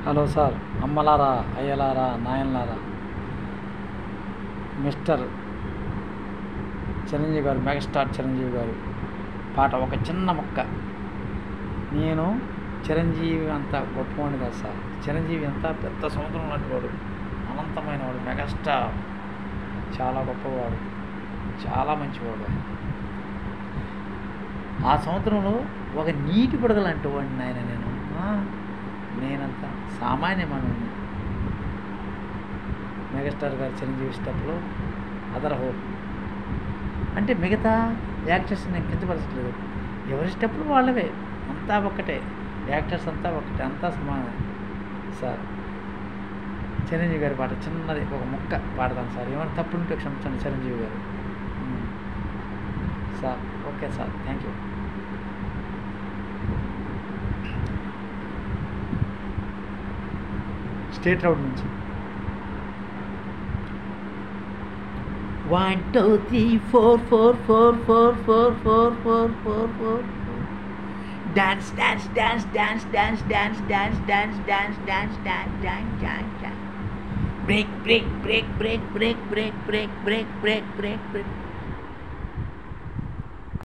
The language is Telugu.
హలో సార్, అమ్మలారా, అయ్యలారా, నాయనలారా, మిస్టర్ చిరంజీవి గారు, మెగాస్టార్ చిరంజీవి గారు పాట ఒక చిన్న మొక్క. నేను చిరంజీవి అంత గొప్పవాడిని కాదు సార్. చిరంజీవి అంతా పెద్ద సముద్రం లాంటి వాడు, అనంతమైన వాడు. మెగాస్టార్ చాలా గొప్పవాడు, చాలా మంచివాడు. ఆ సముద్రంలో ఒక నీటి బుడగ లాంటి వాడిని ఆయన. నేనంతా సామాన్య మానవుని. మెగాస్టార్ గారు చిరంజీవి స్టెప్లో అదర్ హోప్. అంటే మిగతా యాక్టర్స్ నేను కించపరచట్లేదు, ఎవరి స్టెప్పులు వాళ్ళవే, అంతా ఒక్కటే. యాక్టర్స్ అంతా ఒక్కటే, అంతా సమానం సార్. చిరంజీవి గారి పాట చిన్నది ఒక ముక్క పాడతాను సార్. ఏమైనా తప్పుంటే క్షమించండి Chiranjeevi garu sir. Okay sir, thank you. State round నుంచి 1 2 3 4 4 4 4 4 4 4 4 4 dance dance dance dance dance dance dance dance dance dance dance dance dance break break break break break break break break break break break